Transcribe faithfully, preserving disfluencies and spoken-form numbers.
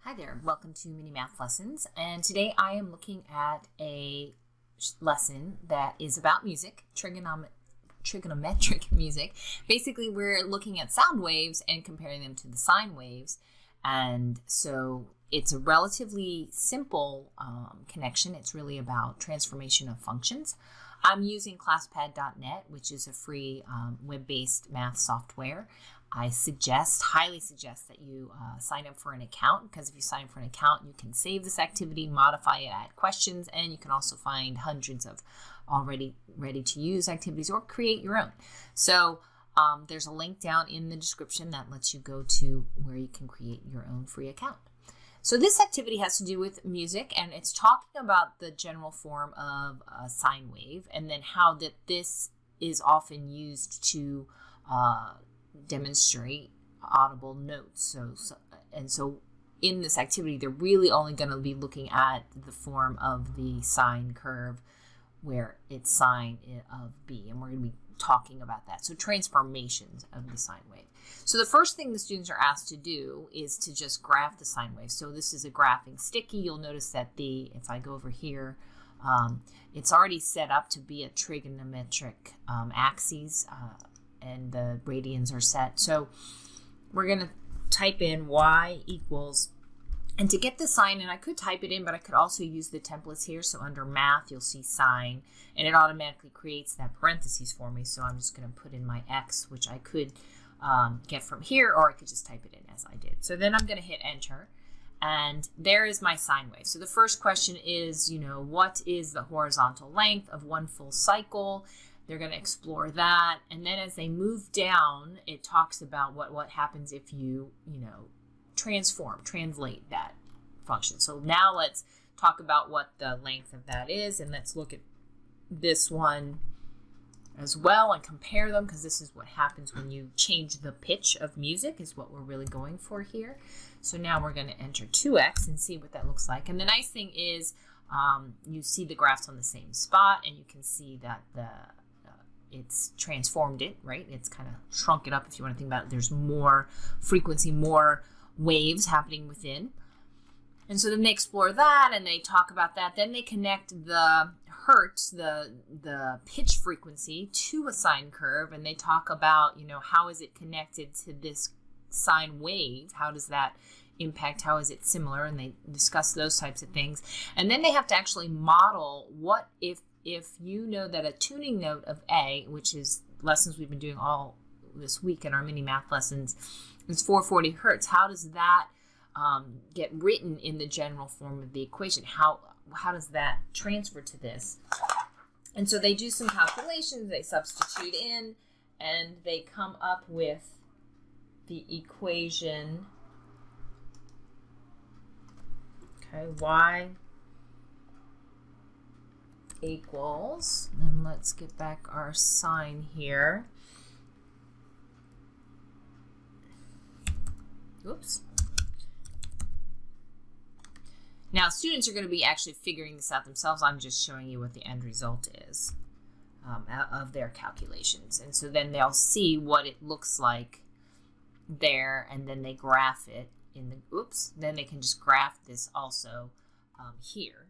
Hi there, welcome to Mini Math Lessons, and today I am looking at a lesson that is about music, trigonom trigonometric music. Basically, we're looking at sound waves and comparing them to the sine waves, and so it's a relatively simple um, connection. It's really about transformation of functions. I'm using Classpad dot net, which is a free um, web-based math software. I suggest, highly suggest that you uh, sign up for an account, because if you sign up for an account, you can save this activity, modify it, add questions, and you can also find hundreds of already ready to use activities or create your own. So um, there's a link down in the description that lets you go to where you can create your own free account. So this activity has to do with music, and it's talking about the general form of a sine wave, and then how that this is often used to uh, demonstrate audible notes. So, so and so in this activity, they're really only going to be looking at the form of the sine curve, where it's sine of b, and we're going to be talking about that. So transformations of the sine wave. So the first thing the students are asked to do is to just graph the sine wave. So this is a graphing sticky. You'll notice that the, if I go over here, um, it's already set up to be a trigonometric um, axes, uh, and the radians are set. So we're going to type in y equals, and to get the sine, and I could type it in, but I could also use the templates here. So under math, you'll see sine, and it automatically creates that parentheses for me. So I'm just going to put in my x, which I could um, get from here, or I could just type it in as I did. So then I'm going to hit enter, and there is my sine wave. So the first question is, you know, what is the horizontal length of one full cycle? They're going to explore that, and then as they move down, it talks about what, what happens if you, you know, transform, translate that function. So now let's talk about what the length of that is, and let's look at this one as well and compare them, because this is what happens when you change the pitch of music, is what we're really going for here. So now we're going to enter two x and see what that looks like. And the nice thing is um, you see the graphs on the same spot, and you can see that the it's transformed it, right? It's kind of shrunk it up, if you want to think about it. There's more frequency, more waves happening within. And so then they explore that, and they talk about that. Then they connect the Hertz, the, the pitch frequency, to a sine curve, and they talk about, you know, how is it connected to this sine wave? How does that impact? How is it similar? And they discuss those types of things. And then they have to actually model what if If you know that a tuning note of A, which is lessons we've been doing all this week in our mini math lessons, is four hundred forty hertz, how does that um, get written in the general form of the equation? How, how does that transfer to this? And so they do some calculations, they substitute in, and they come up with the equation, okay, y equals, and let's get back our sine here. Oops. Now students are going to be actually figuring this out themselves. I'm just showing you what the end result is um, of their calculations. And so then they'll see what it looks like there, and then they graph it in the, oops, then they can just graph this also um, here.